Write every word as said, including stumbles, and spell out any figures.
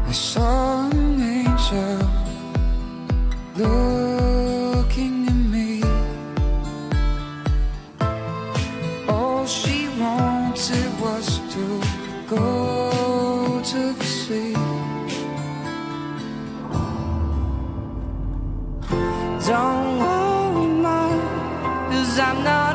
I saw an angel looking at me. All she wanted was to go to the sea. Don't worry, Mom, 'cause I'm not